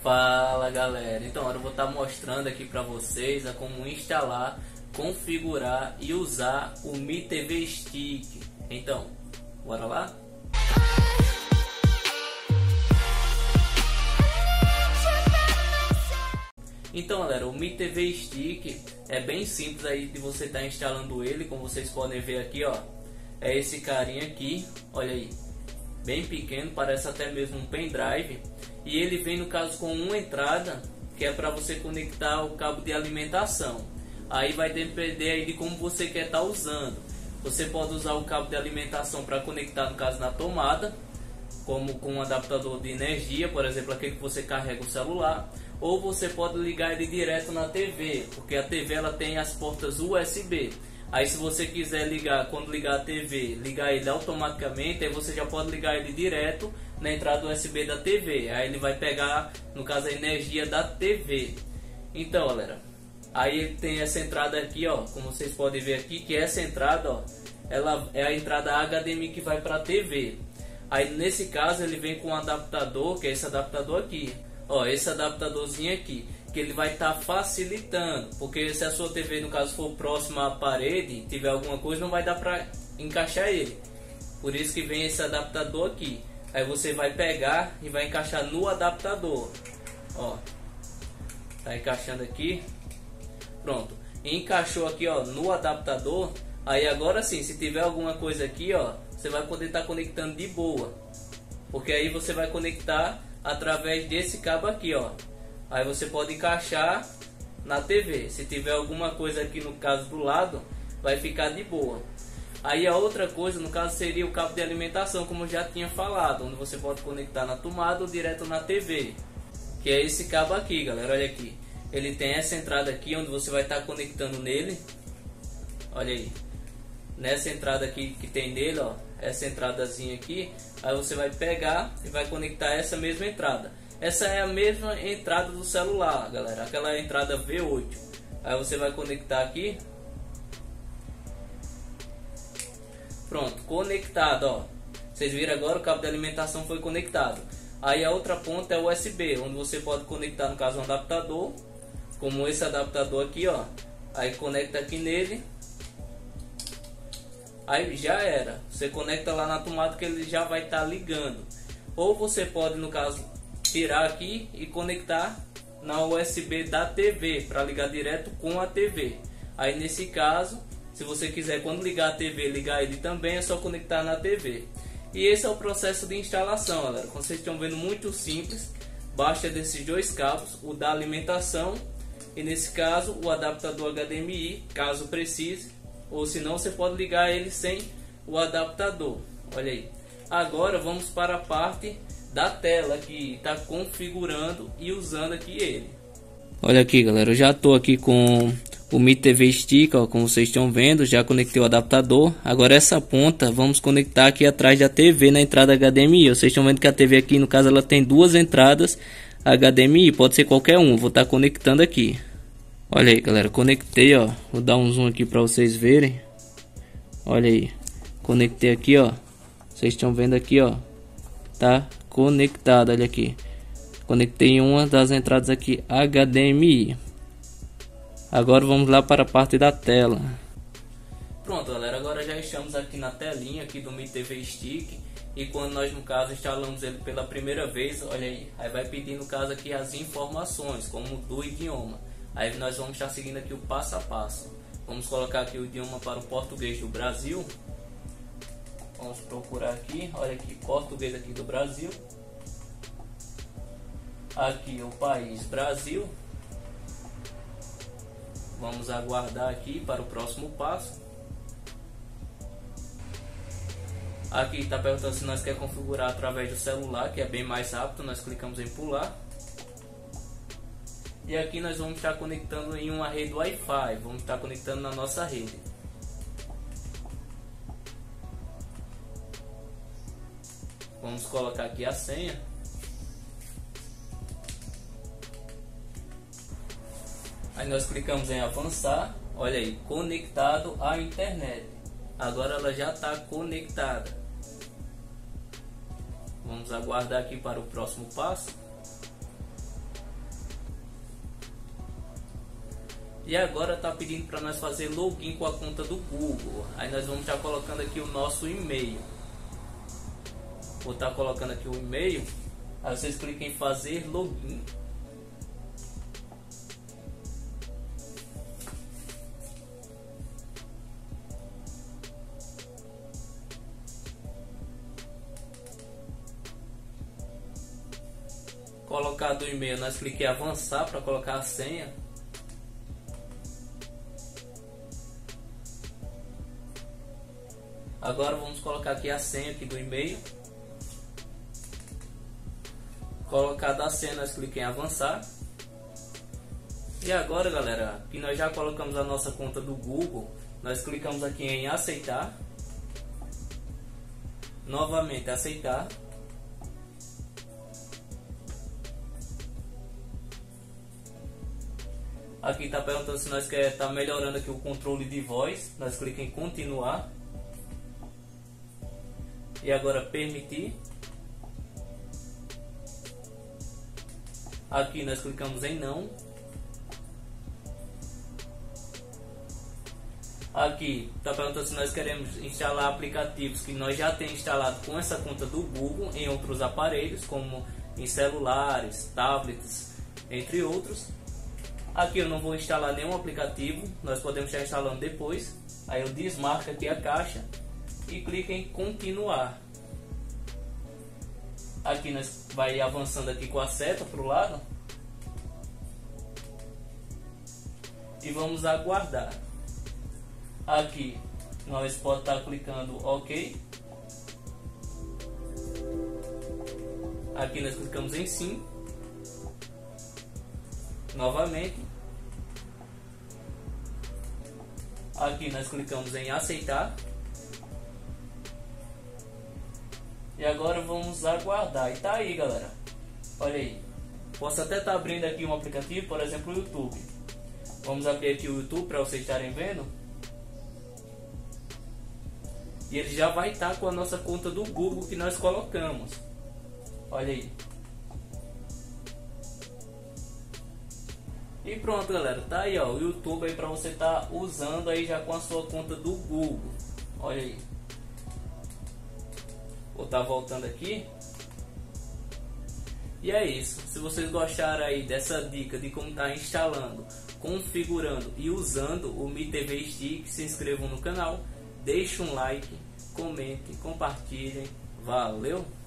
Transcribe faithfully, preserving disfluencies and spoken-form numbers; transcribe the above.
Fala galera, então eu vou estar mostrando aqui para vocês a como instalar, configurar e usar o Mi T V Stick. Então, bora lá? Então galera, o Mi T V Stick é bem simples aí de você estar instalando ele, como vocês podem ver aqui, ó. É esse carinha aqui, olha aí, bem pequeno, parece até mesmo um pendrive. E ele vem no caso com uma entrada que é para você conectar o cabo de alimentação. Aí vai depender aí de como você quer estar usando. Você pode usar o cabo de alimentação para conectar no caso na tomada, como com um adaptador de energia, por exemplo, aquele que você carrega o celular. Ou você pode ligar ele direto na T V, porque a T V ela tem as portas U S B. Aí se você quiser ligar, quando ligar a T V, ligar ele automaticamente, aí você já pode ligar ele direto na entrada U S B da T V. Aí ele vai pegar, no caso, a energia da T V. Então, galera, aí ele tem essa entrada aqui, ó, como vocês podem ver aqui, que essa entrada, ó, ela é a entrada H D M I que vai para a T V. Aí nesse caso ele vem com um adaptador, que é esse adaptador aqui. Ó, esse adaptadorzinho aqui, que ele vai estar tá facilitando, porque se a sua T V no caso for próxima à parede, tiver alguma coisa, não vai dar para encaixar ele. Por isso que vem esse adaptador aqui. Aí você vai pegar e vai encaixar no adaptador. Ó, tá encaixando aqui. Pronto, encaixou aqui, ó, no adaptador. Aí agora sim, se tiver alguma coisa aqui, ó, você vai poder estar tá conectando de boa, porque aí você vai conectar através desse cabo aqui, ó. Aí você pode encaixar na T V. Se tiver alguma coisa aqui no caso do lado, vai ficar de boa. Aí a outra coisa no caso seria o cabo de alimentação, como eu já tinha falado, onde você pode conectar na tomada ou direto na T V, que é esse cabo aqui, galera. Olha aqui, ele tem essa entrada aqui onde você vai estar conectando nele. Olha aí, nessa entrada aqui que tem nele, ó, essa entradazinha aqui. Aí você vai pegar e vai conectar essa mesma entrada. Essa é a mesma entrada do celular, galera, aquela entrada V oito. Aí você vai conectar aqui. Pronto, conectado, ó. Vocês viram agora, o cabo de alimentação foi conectado. Aí a outra ponta é o U S B, onde você pode conectar, no caso, um adaptador, como esse adaptador aqui, ó. Aí conecta aqui nele. Aí já era, você conecta lá na tomada que ele já vai estar tá ligando. Ou você pode, no caso, tirar aqui e conectar na U S B da T V para ligar direto com a T V. Aí nesse caso, se você quiser quando ligar a T V, ligar ele também, é só conectar na T V. E esse é o processo de instalação, galera. Como vocês estão vendo, muito simples. Basta desses dois cabos, o da alimentação e nesse caso o adaptador H D M I, caso precise. Ou se não, você pode ligar ele sem o adaptador. Olha aí. Agora vamos para a parte da tela que está configurando e usando aqui ele. Olha aqui, galera, eu já estou aqui com o Mi T V Stick, ó, como vocês estão vendo, já conectei o adaptador. Agora essa ponta vamos conectar aqui atrás da T V na entrada H D M I. Vocês estão vendo que a T V aqui, no caso, ela tem duas entradas H D M I, pode ser qualquer um. Vou estar conectando aqui. Olha aí, galera, conectei, ó. Vou dar um zoom aqui para vocês verem. Olha aí, conectei aqui, ó. Vocês estão vendo aqui, ó. Tá conectado, olha aqui. Conectei uma das entradas aqui H D M I. Agora vamos lá para a parte da tela. Pronto, galera, agora já estamos aqui na telinha aqui do Mi T V Stick. E quando nós, no caso, instalamos ele pela primeira vez, olha aí, aí vai pedir, no caso, aqui as informações, como do idioma. Aí nós vamos estar seguindo aqui o passo a passo. Vamos colocar aqui o idioma para o português do Brasil. Vamos procurar aqui, olha aqui, português aqui do Brasil. Aqui o país Brasil. Vamos aguardar aqui para o próximo passo. Aqui está perguntando se nós quer configurar através do celular, que é bem mais rápido. Nós clicamos em pular. E aqui nós vamos estar conectando em uma rede Wi-Fi. Vamos estar conectando na nossa rede. Vamos colocar aqui a senha. Aí nós clicamos em avançar. Olha aí, conectado à internet. Agora ela já está conectada. Vamos aguardar aqui para o próximo passo. E agora tá pedindo para nós fazer login com a conta do Google. Aí nós vamos estar colocando aqui o nosso e-mail. Vou estar colocando aqui o e-mail. Aí vocês clicam em fazer login. Colocado o e-mail, nós cliquemos em avançar para colocar a senha. Agora vamos colocar aqui a senha aqui do e-mail. Colocada a senha, nós cliquemos em avançar. E agora, galera, que nós já colocamos a nossa conta do Google, nós clicamos aqui em aceitar. Novamente aceitar. Aqui está perguntando se nós quer estar tá melhorando aqui o controle de voz. Nós clicamos em continuar. E agora permitir. Aqui nós clicamos em não. Aqui está perguntando se nós queremos instalar aplicativos que nós já temos instalado com essa conta do Google em outros aparelhos, como em celulares, tablets, entre outros. Aqui eu não vou instalar nenhum aplicativo, nós podemos estar instalando depois. Aí eu desmarco aqui a caixa e clico em continuar. Aqui nós vai avançando aqui com a seta para o lado. E vamos aguardar. Aqui nós podemos estar clicando OK. Aqui nós clicamos em sim. Novamente. Aqui nós clicamos em aceitar. E agora vamos aguardar. E tá aí, galera. Olha aí. Posso até estar abrindo aqui um aplicativo, por exemplo, o YouTube. Vamos abrir aqui o YouTube para vocês estarem vendo. E ele já vai estar com a nossa conta do Google que nós colocamos. Olha aí. E pronto, galera, tá aí, ó, o YouTube aí para você tá usando aí já com a sua conta do Google. Olha aí. Vou tá voltando aqui. E é isso. Se vocês gostaram aí dessa dica de como tá instalando, configurando e usando o Mi T V Stick, se inscrevam no canal, deixem um like, comentem, compartilhem. Valeu!